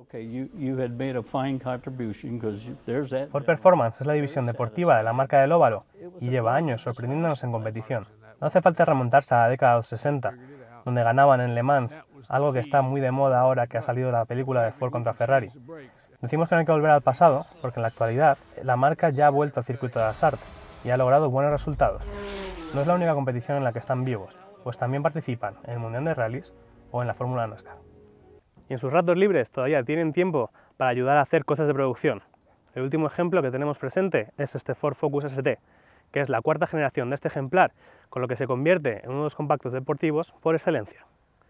Ford Performance es la división deportiva de la marca del óvalo y lleva años sorprendiéndonos en competición. No hace falta remontarse a la década de los 60, donde ganaban en Le Mans, algo que está muy de moda ahora que ha salido la película de Ford contra Ferrari. Decimos que no hay que volver al pasado porque en la actualidad la marca ya ha vuelto al circuito de Asart y ha logrado buenos resultados. No es la única competición en la que están vivos, pues también participan en el Mundial de Rallys o en la Fórmula NASCAR. Y en sus ratos libres todavía tienen tiempo para ayudar a hacer cosas de producción. El último ejemplo que tenemos presente es este Ford Focus ST, que es la cuarta generación de este ejemplar, con lo que se convierte en uno de los compactos deportivos por excelencia.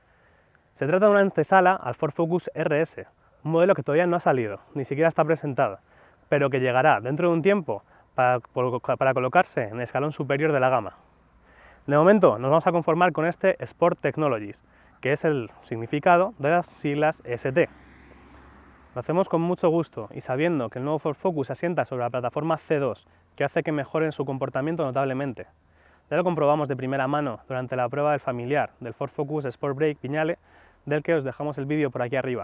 Se trata de una antesala al Ford Focus RS, un modelo que todavía no ha salido, ni siquiera está presentado, pero que llegará dentro de un tiempo para colocarse en el escalón superior de la gama. De momento nos vamos a conformar con este Sport Technologies, que es el significado de las siglas ST. Lo hacemos con mucho gusto y sabiendo que el nuevo Ford Focus se asienta sobre la plataforma C2, que hace que mejoren su comportamiento notablemente. Ya lo comprobamos de primera mano durante la prueba del familiar del Ford Focus Sport Break Viñale, del que os dejamos el vídeo por aquí arriba.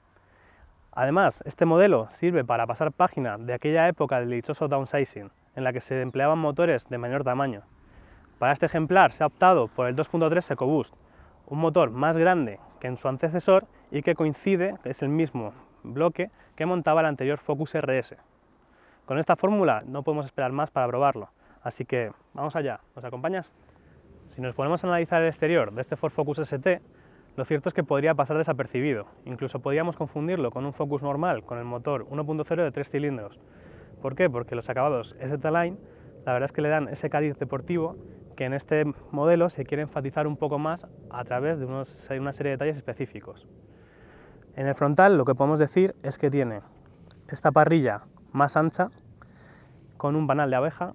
Además, este modelo sirve para pasar página de aquella época del dichoso downsizing, en la que se empleaban motores de menor tamaño. Para este ejemplar se ha optado por el 2.3 EcoBoost, un motor más grande que en su antecesor y que coincide, es el mismo bloque que montaba el anterior Focus RS. Con esta fórmula no podemos esperar más para probarlo, así que vamos allá, ¿nos acompañas? Si nos ponemos a analizar el exterior de este Ford Focus ST, lo cierto es que podría pasar desapercibido, incluso podríamos confundirlo con un Focus normal con el motor 1.0 de 3 cilindros. ¿Por qué? Porque los acabados ST-Line la verdad es que le dan ese cariz deportivo que en este modelo se quiere enfatizar un poco más a través de una serie de detalles específicos. En el frontal lo que podemos decir es que tiene esta parrilla más ancha con un panal de abeja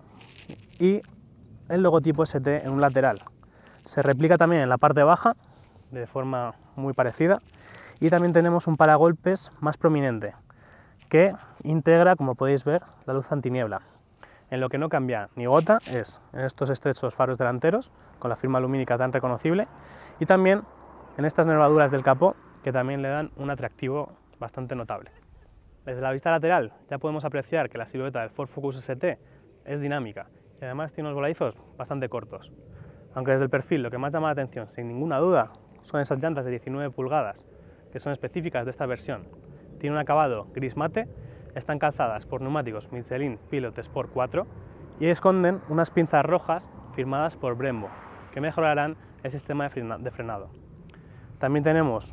y el logotipo ST en un lateral. Se replica también en la parte baja de forma muy parecida y también tenemos un paragolpes más prominente que integra, como podéis ver, la luz antiniebla. En lo que no cambia ni gota es en estos estrechos faros delanteros con la firma lumínica tan reconocible y también en estas nervaduras del capó que también le dan un atractivo bastante notable. Desde la vista lateral ya podemos apreciar que la silueta del Ford Focus ST es dinámica y además tiene unos voladizos bastante cortos. Aunque desde el perfil lo que más llama la atención, sin ninguna duda, son esas llantas de 19 pulgadas que son específicas de esta versión. Tiene un acabado gris mate, están calzadas por neumáticos Michelin Pilot Sport 4 y esconden unas pinzas rojas firmadas por Brembo, que mejorarán el sistema de frenado. También tenemos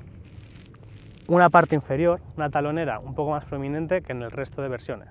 una parte inferior, una talonera un poco más prominente que en el resto de versiones.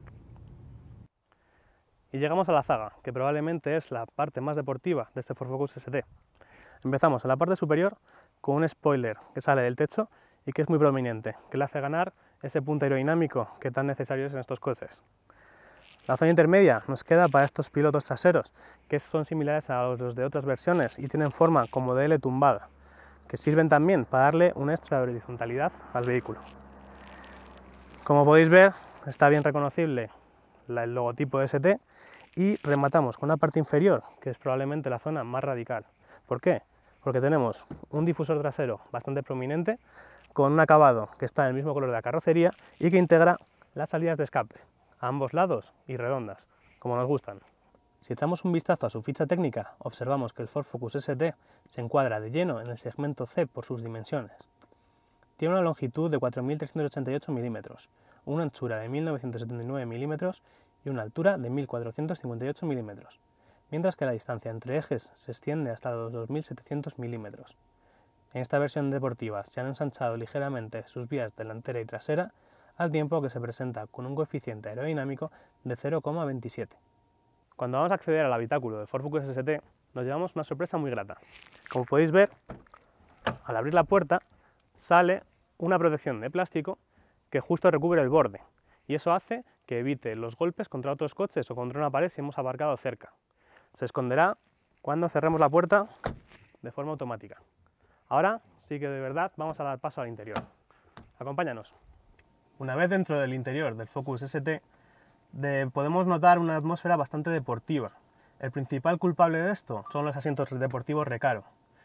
Y llegamos a la zaga, que probablemente es la parte más deportiva de este Ford Focus ST. Empezamos en la parte superior con un spoiler que sale del techo y que es muy prominente, que le hace ganar ese punto aerodinámico que tan necesario es en estos coches. La zona intermedia nos queda para estos pilotos traseros, que son similares a los de otras versiones y tienen forma como de L tumbada, que sirven también para darle una extra horizontalidad al vehículo. Como podéis ver, está bien reconocible el logotipo de ST y rematamos con una parte inferior, que es probablemente la zona más radical. ¿Por qué? Porque tenemos un difusor trasero bastante prominente, con un acabado que está en el mismo color de la carrocería y que integra las salidas de escape, a ambos lados y redondas, como nos gustan. Si echamos un vistazo a su ficha técnica, observamos que el Ford Focus ST se encuadra de lleno en el segmento C por sus dimensiones. Tiene una longitud de 4.388 milímetros, una anchura de 1.979 milímetros y una altura de 1.458 milímetros, mientras que la distancia entre ejes se extiende hasta los 2.700 milímetros. En esta versión deportiva se han ensanchado ligeramente sus vías delantera y trasera, al tiempo que se presenta con un coeficiente aerodinámico de 0,27. Cuando vamos a acceder al habitáculo del Ford Focus ST, nos llevamos una sorpresa muy grata. Como podéis ver, al abrir la puerta sale una protección de plástico que justo recubre el borde, y eso hace que evite los golpes contra otros coches o contra una pared si hemos aparcado cerca. Se esconderá cuando cerremos la puerta de forma automática. Ahora sí que de verdad vamos a dar paso al interior. Acompáñanos. Una vez dentro del interior del Focus ST, podemos notar una atmósfera bastante deportiva. El principal culpable de esto son los asientos deportivos Recaro.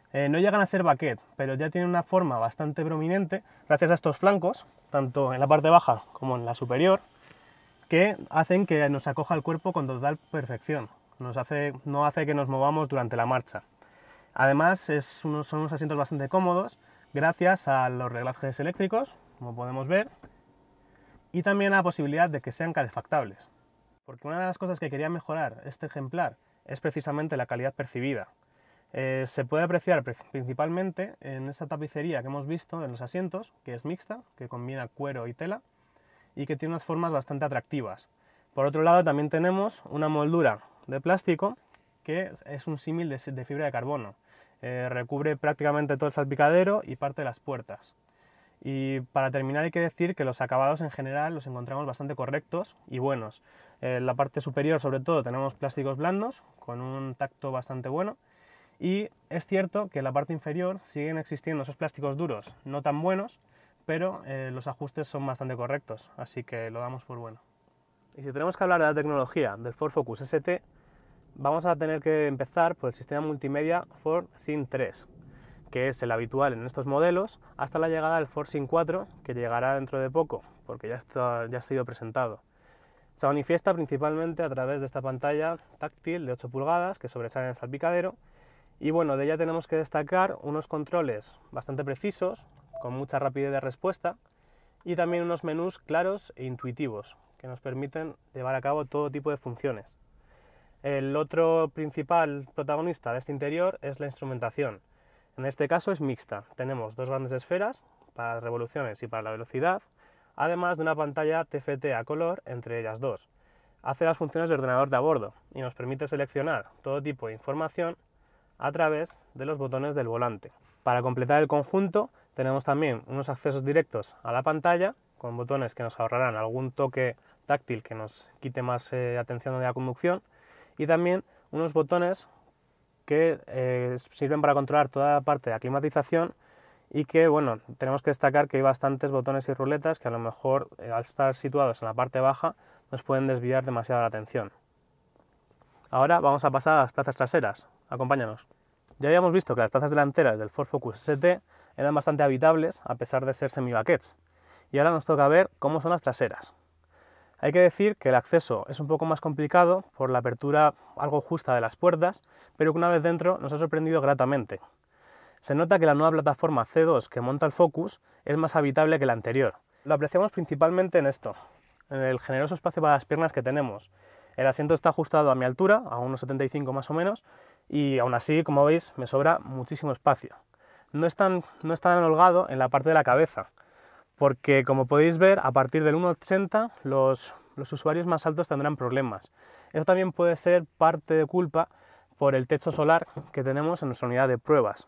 No llegan a ser baquet, pero ya tienen una forma bastante prominente gracias a estos flancos, tanto en la parte baja como en la superior, que hacen que nos acoja el cuerpo con total perfección. No hace que nos movamos durante la marcha. Además, son unos asientos bastante cómodos gracias a los reglajes eléctricos, como podemos ver, y también a la posibilidad de que sean calefactables. Porque una de las cosas que quería mejorar este ejemplar es precisamente la calidad percibida. Se puede apreciar principalmente en esa tapicería que hemos visto en los asientos, que es mixta, que combina cuero y tela y que tiene unas formas bastante atractivas. Por otro lado, también tenemos una moldura de plástico que es un símil de fibra de carbono. Recubre prácticamente todo el salpicadero y parte de las puertas. Y para terminar hay que decir que los acabados en general los encontramos bastante correctos y buenos. En la parte superior sobre todo tenemos plásticos blandos con un tacto bastante bueno. Y es cierto que en la parte inferior siguen existiendo esos plásticos duros no tan buenos, pero los ajustes son bastante correctos, así que lo damos por bueno. Y si tenemos que hablar de la tecnología del Ford Focus ST, vamos a tener que empezar por el sistema multimedia Ford Sync 3, que es el habitual en estos modelos, hasta la llegada del Ford Sync 4, que llegará dentro de poco, porque ya ha sido presentado. Se manifiesta principalmente a través de esta pantalla táctil de 8 pulgadas que sobresale en el salpicadero. Y bueno, de ella tenemos que destacar unos controles bastante precisos, con mucha rapidez de respuesta, y también unos menús claros e intuitivos, que nos permiten llevar a cabo todo tipo de funciones. El otro principal protagonista de este interior es la instrumentación. En este caso es mixta. Tenemos dos grandes esferas, para las revoluciones y para la velocidad, además de una pantalla TFT a color entre ellas dos. Hace las funciones de ordenador de a bordo y nos permite seleccionar todo tipo de información a través de los botones del volante. Para completar el conjunto tenemos también unos accesos directos a la pantalla con botones que nos ahorrarán algún toque táctil que nos quite más atención de la conducción y también unos botones que sirven para controlar toda la parte de la climatización y que, bueno, tenemos que destacar que hay bastantes botones y ruletas que a lo mejor al estar situados en la parte baja nos pueden desviar demasiado la atención. Ahora vamos a pasar a las plazas traseras. Acompáñanos. Ya habíamos visto que las plazas delanteras del Ford Focus ST eran bastante habitables a pesar de ser semi-baquets. Y ahora nos toca ver cómo son las traseras. Hay que decir que el acceso es un poco más complicado por la apertura algo justa de las puertas, pero que una vez dentro nos ha sorprendido gratamente. Se nota que la nueva plataforma C2 que monta el Focus es más habitable que la anterior. Lo apreciamos principalmente en esto, en el generoso espacio para las piernas que tenemos. El asiento está ajustado a mi altura, a unos 75 más o menos, y aún así, como veis, me sobra muchísimo espacio. No es tan holgado en la parte de la cabeza, porque como podéis ver, a partir del 1,80 los usuarios más altos tendrán problemas. Eso también puede ser parte de culpa por el techo solar que tenemos en nuestra unidad de pruebas.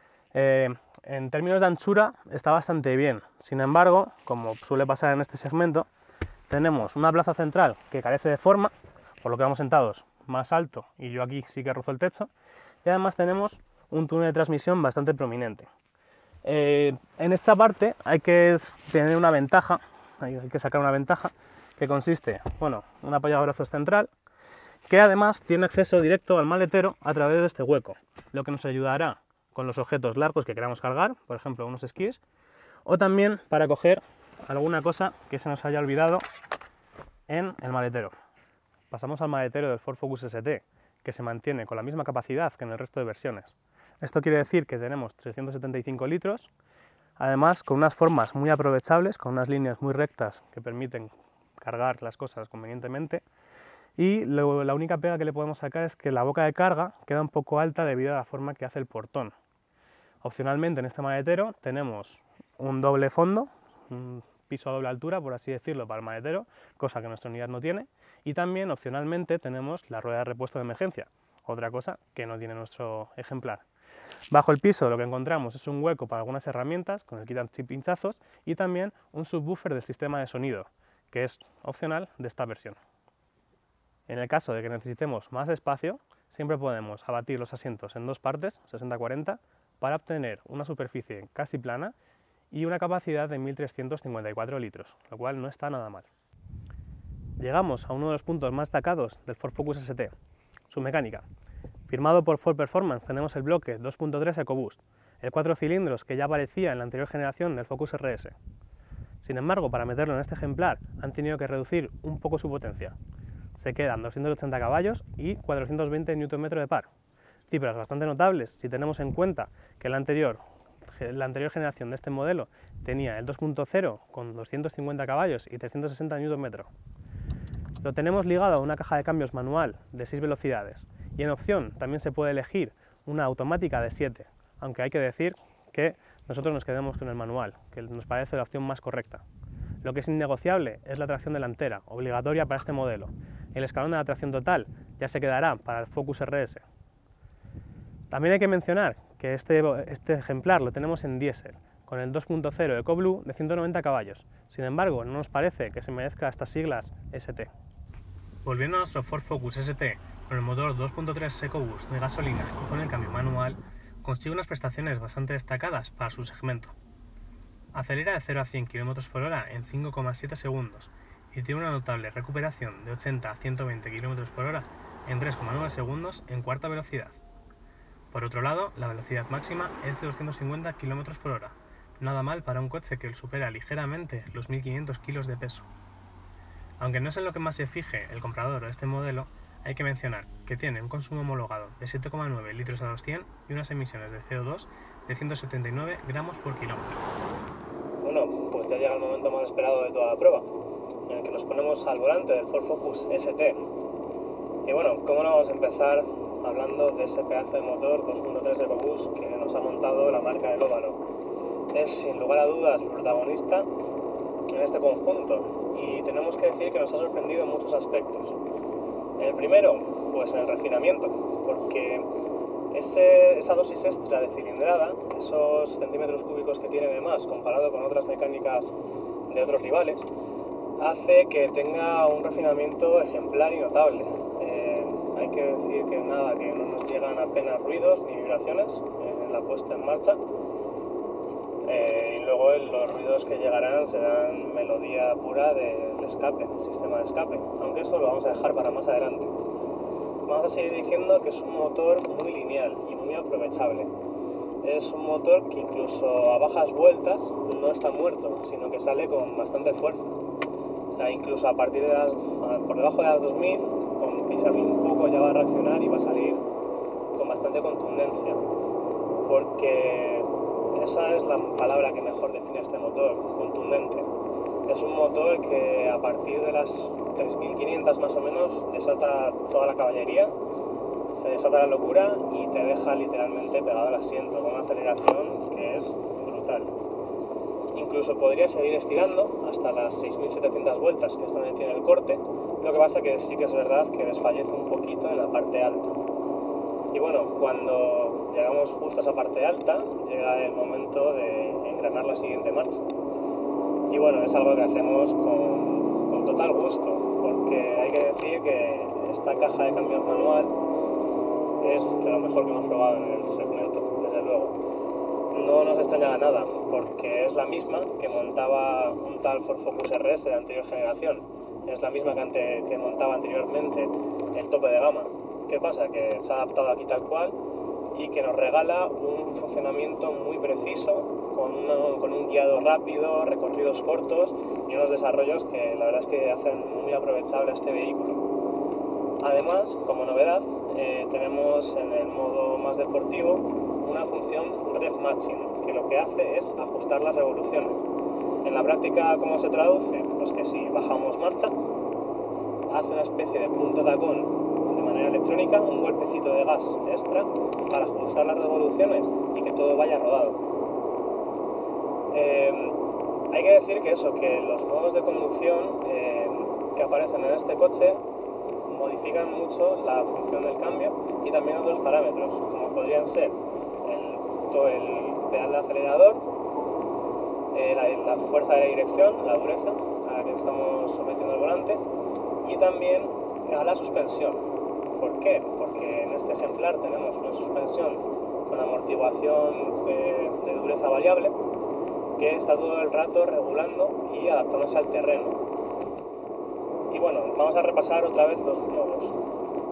En términos de anchura está bastante bien, sin embargo, como suele pasar en este segmento, tenemos una plaza central que carece de forma, por lo que vamos sentados más alto y yo aquí sí que rozo el techo, y además tenemos un túnel de transmisión bastante prominente. En esta parte hay que tener una ventaja, hay que sacar una ventaja que consiste, bueno, un apoyabrazos central que además tiene acceso directo al maletero a través de este hueco, lo que nos ayudará con los objetos largos que queramos cargar, por ejemplo unos esquís, o también para coger alguna cosa que se nos haya olvidado en el maletero. Pasamos al maletero del Ford Focus ST, que se mantiene con la misma capacidad que en el resto de versiones. Esto quiere decir que tenemos 375 litros, además con unas formas muy aprovechables, con unas líneas muy rectas que permiten cargar las cosas convenientemente, y la única pega que le podemos sacar es que la boca de carga queda un poco alta debido a la forma que hace el portón. Opcionalmente en este maletero tenemos un doble fondo, un piso a doble altura, por así decirlo, para el maletero, cosa que nuestra unidad no tiene, y también opcionalmente tenemos la rueda de repuesto de emergencia, otra cosa que no tiene nuestro ejemplar. Bajo el piso lo que encontramos es un hueco para algunas herramientas con el kit anti-pinchazos y también un subwoofer del sistema de sonido, que es opcional de esta versión. En el caso de que necesitemos más espacio, siempre podemos abatir los asientos en dos partes, 60-40, para obtener una superficie casi plana y una capacidad de 1.354 litros, lo cual no está nada mal. Llegamos a uno de los puntos más destacados del Ford Focus ST, su mecánica. Firmado por Ford Performance tenemos el bloque 2.3 EcoBoost, el 4 cilindros que ya aparecía en la anterior generación del Focus RS. Sin embargo, para meterlo en este ejemplar han tenido que reducir un poco su potencia. Se quedan 280 caballos y 420 Nm de par. Cifras bastante notables si tenemos en cuenta que la anterior generación de este modelo tenía el 2.0 con 250 caballos y 360 Nm. Lo tenemos ligado a una caja de cambios manual de 6 velocidades y en opción también se puede elegir una automática de 7, aunque hay que decir que nosotros nos quedemos con el manual, que nos parece la opción más correcta. Lo que es innegociable es la tracción delantera, obligatoria para este modelo. El escalón de la tracción total ya se quedará para el Focus RS. También hay que mencionar que este ejemplar lo tenemos en diésel, con el 2.0 EcoBlue de 190 caballos. Sin embargo, no nos parece que se merezca estas siglas ST. Volviendo a nuestro Ford Focus ST, con el motor 2.3 EcoBoost de gasolina y con el cambio manual, consigue unas prestaciones bastante destacadas para su segmento. Acelera de 0 a 100 km/h en 5,7 segundos y tiene una notable recuperación de 80 a 120 km/h en 3,9 segundos en cuarta velocidad. Por otro lado, la velocidad máxima es de 250 km/h, nada mal para un coche que supera ligeramente los 1500 kilos de peso. Aunque no es en lo que más se fije el comprador de este modelo, hay que mencionar que tiene un consumo homologado de 7,9 litros a los 100 y unas emisiones de CO2 de 179 gramos por kilómetro. Bueno, pues ya llega el momento más esperado de toda la prueba, en el que nos ponemos al volante del Ford Focus ST. Y bueno, ¿cómo no vamos a empezar hablando de ese pedazo de motor 2.3 EcoBoost que nos ha montado la marca del Óvalo? Es sin lugar a dudas el protagonista en este conjunto y tenemos que decir que nos ha sorprendido en muchos aspectos. El primero, pues en el refinamiento, porque esa dosis extra de cilindrada, esos centímetros cúbicos que tiene de más comparado con otras mecánicas de otros rivales, hace que tenga un refinamiento ejemplar y notable. Hay que decir que no nos llegan apenas ruidos ni vibraciones en la puesta en marcha. Y luego los ruidos que llegarán serán melodía pura del escape, del sistema de escape, aunque eso lo vamos a dejar para más adelante. Vamos a seguir diciendo que es un motor muy lineal y muy aprovechable. Es un motor que incluso a bajas vueltas no está muerto, sino que sale con bastante fuerza. O sea, incluso a partir de por debajo de las 2000, con pisarlo un poco ya va a reaccionar y va a salir con bastante contundencia, porque esa es la palabra que mejor define este motor, contundente. Es un motor que a partir de las 3500 más o menos desata toda la caballería, se desata la locura y te deja literalmente pegado al asiento con una aceleración que es brutal. Incluso podría seguir estirando hasta las 6700 vueltas, que es donde tiene el corte, lo que pasa que sí que es verdad que desfallece un poquito en la parte alta. Y bueno, cuando llegamos justo a esa parte alta, llega el momento de engranar la siguiente marcha. Y bueno, es algo que hacemos con total gusto, porque hay que decir que esta caja de cambios manual es de lo mejor que hemos probado en el segmento, desde luego. No nos extrañaba nada, porque es la misma que montaba un tal Ford Focus RS de anterior generación. Es la misma que montaba anteriormente el tope de gama. ¿Qué pasa? Que se ha adaptado aquí tal cual y que nos regala un funcionamiento muy preciso, con un guiado rápido, recorridos cortos y unos desarrollos que la verdad es que hacen muy aprovechable a este vehículo. Además, como novedad, tenemos en el modo más deportivo una función Rev Matching, que lo que hace es ajustar las revoluciones. En la práctica, ¿cómo se traduce? Pues que si bajamos marcha, hace una especie de punto tacón de manera electrónica, un golpecito de gas extra para ajustar las revoluciones y que todo vaya rodado. Hay que decir que los modos de conducción que aparecen en este coche modifican mucho la función del cambio y también otros parámetros, como podrían ser el pedal de acelerador, la fuerza de la dirección, la dureza a la que estamos sometiendo el volante, y también a la suspensión. ¿Por qué? Porque en este ejemplar tenemos una suspensión con amortiguación de dureza variable que está todo el rato regulando y adaptándose al terreno. Y bueno, vamos a repasar otra vez los modos.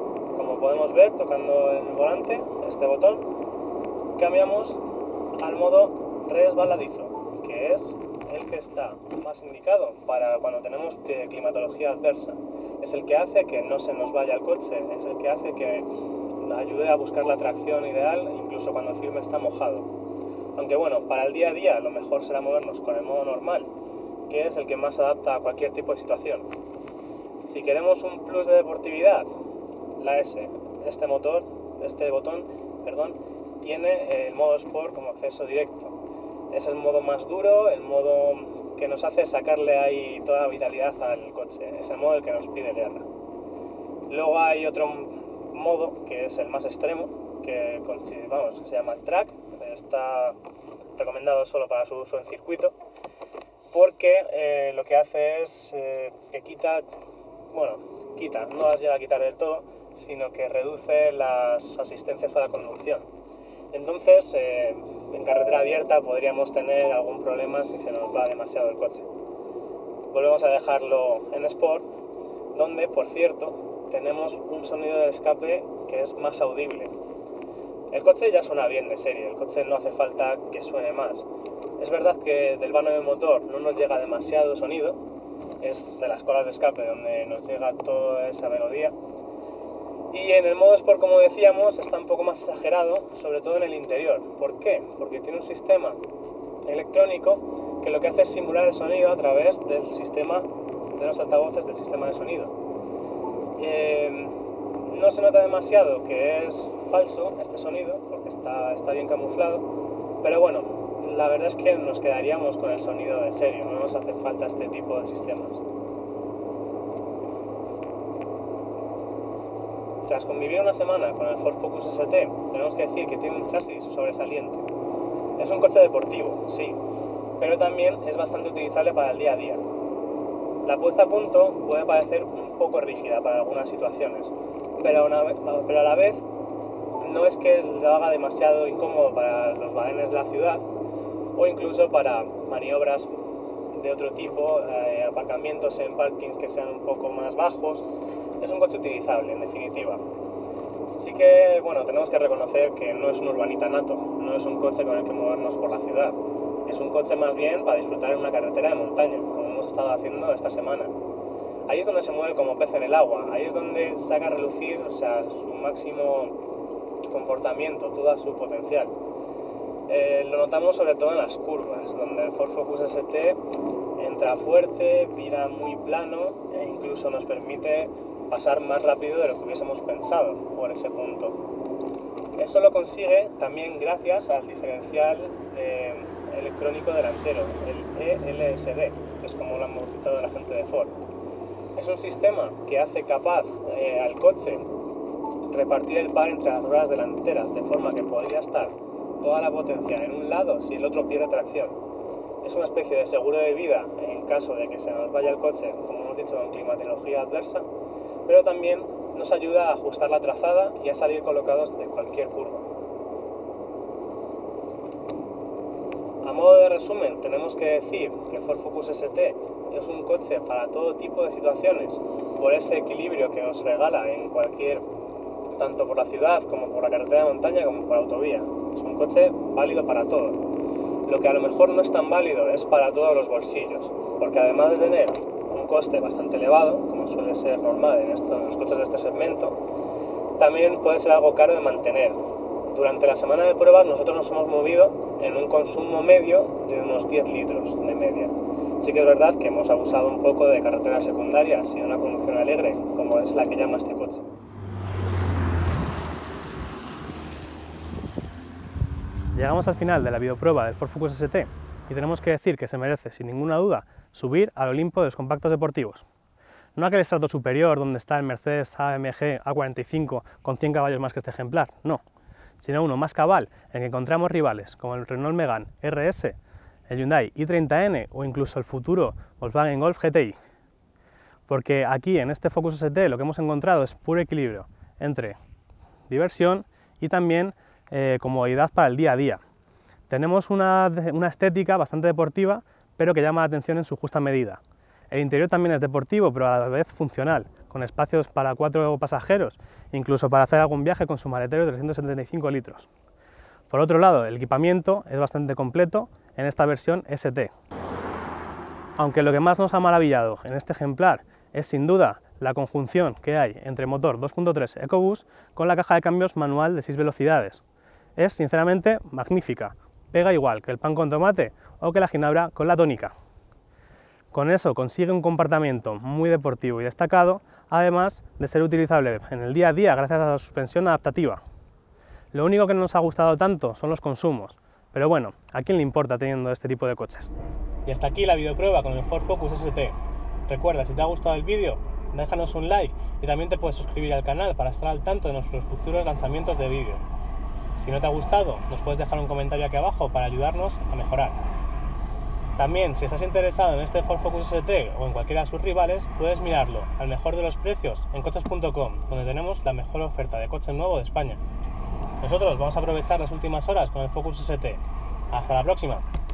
como podemos ver tocando en el volante, este botón, cambiamos al modo resbaladizo, que es el que está más indicado para cuando tenemos climatología adversa. Es el que hace que no se nos vaya el coche, es el que hace que ayude a buscar la tracción ideal incluso cuando el firme está mojado. Aunque bueno, para el día a día lo mejor será movernos con el modo normal, que es el que más se adapta a cualquier tipo de situación. Si queremos un plus de deportividad, la S, este botón, tiene el modo Sport como acceso directo. Es el modo más duro, el modo que nos hace sacarle ahí toda la vitalidad al coche, es el modo el que nos pide guerra. Luego hay otro modo que es el más extremo, que se llama Track, está recomendado solo para su uso en circuito, porque lo que hace es que quita, no las llega a quitar del todo, sino que reduce las asistencias a la conducción. Entonces, en carretera abierta podríamos tener algún problema si se nos va demasiado el coche. Volvemos a dejarlo en Sport, donde, por cierto, tenemos un sonido de escape que es más audible. El coche ya suena bien de serie, el coche no hace falta que suene más. Es verdad que del vano del motor no nos llega demasiado sonido, es de las colas de escape donde nos llega toda esa melodía. Y en el modo Sport, como decíamos, está un poco más exagerado, sobre todo en el interior. ¿Por qué? Porque tiene un sistema electrónico que lo que hace es simular el sonido a través del sistema de los altavoces del sistema de sonido. No se nota demasiado que es falso este sonido, porque está bien camuflado, pero bueno, la verdad es que nos quedaríamos con el sonido de serie, no nos hace falta este tipo de sistemas. Tras convivir una semana con el Ford Focus ST, tenemos que decir que tiene un chasis sobresaliente. Es un coche deportivo, sí, pero también es bastante utilizable para el día a día. La puesta a punto puede parecer un poco rígida para algunas situaciones, pero a la vez no es que lo haga demasiado incómodo para los badenes de la ciudad o incluso para maniobras de otro tipo, aparcamientos en parkings que sean un poco más bajos. Es un coche utilizable, en definitiva. Sí que, tenemos que reconocer que no es un urbanita nato, no es un coche con el que movernos por la ciudad. Es un coche más bien para disfrutar en una carretera de montaña, como hemos estado haciendo esta semana. Ahí es donde se mueve como pez en el agua, ahí es donde saca a relucir su máximo comportamiento, todo su potencial. Lo notamos sobre todo en las curvas, donde el Ford Focus ST entra fuerte, vira muy plano e incluso nos permite pasar más rápido de lo que hubiésemos pensado por ese punto. Eso lo consigue también gracias al diferencial electrónico delantero, el ELSD, que es como lo han bautizado la gente de Ford. Es un sistema que hace capaz al coche repartir el par entre las ruedas delanteras, de forma que podría estar toda la potencia en un lado si el otro pierde tracción. Es una especie de seguro de vida en caso de que se nos vaya el coche, como hemos dicho, en climatología adversa, pero también nos ayuda a ajustar la trazada y a salir colocados de cualquier curva. A modo de resumen, tenemos que decir que Ford Focus ST es un coche para todo tipo de situaciones, por ese equilibrio que nos regala en tanto por la ciudad como por la carretera de montaña como por la autovía. Es un coche válido para todo. Lo que a lo mejor no es tan válido es para todos los bolsillos, porque además de tener un coste bastante elevado, como suele ser normal en los coches de este segmento, también puede ser algo caro de mantener. Durante la semana de pruebas nosotros nos hemos movido en un consumo medio de unos 10 litros de media. Sí que es verdad que hemos abusado un poco de carreteras secundarias y de una conducción alegre, como es la que llama este coche. Llegamos al final de la videoprueba del Ford Focus ST y tenemos que decir que se merece, sin ninguna duda, subir al Olimpo de los compactos deportivos. No aquel estrato superior donde está el Mercedes AMG A45 con 100 caballos más que este ejemplar, no, sino uno más cabal en el que encontramos rivales como el Renault Megane RS, el Hyundai i30N o incluso el futuro Volkswagen Golf GTI. Porque aquí en este Focus ST lo que hemos encontrado es puro equilibrio entre diversión y también comodidad para el día a día. Tenemos una estética bastante deportiva, pero que llama la atención en su justa medida. El interior también es deportivo, pero a la vez funcional, con espacios para 4 pasajeros, incluso para hacer algún viaje con su maletero de 375 litros. Por otro lado, el equipamiento es bastante completo en esta versión ST. Aunque lo que más nos ha maravillado en este ejemplar es sin duda la conjunción que hay entre motor 2.3 EcoBoost con la caja de cambios manual de 6 velocidades. Es sinceramente magnífica, pega igual que el pan con tomate o que la ginebra con la tónica. Con eso consigue un comportamiento muy deportivo y destacado, además de ser utilizable en el día a día gracias a la suspensión adaptativa. Lo único que no nos ha gustado tanto son los consumos, pero bueno, ¿a quién le importa teniendo este tipo de coches? Y hasta aquí la videoprueba con el Ford Focus ST. Recuerda, si te ha gustado el vídeo, déjanos un like y también te puedes suscribir al canal para estar al tanto de nuestros futuros lanzamientos de vídeo. Si no te ha gustado, nos puedes dejar un comentario aquí abajo para ayudarnos a mejorar. También, si estás interesado en este Ford Focus ST o en cualquiera de sus rivales, puedes mirarlo al mejor de los precios en coches.com, donde tenemos la mejor oferta de coche nuevo de España. Nosotros vamos a aprovechar las últimas horas con el Focus ST. ¡Hasta la próxima!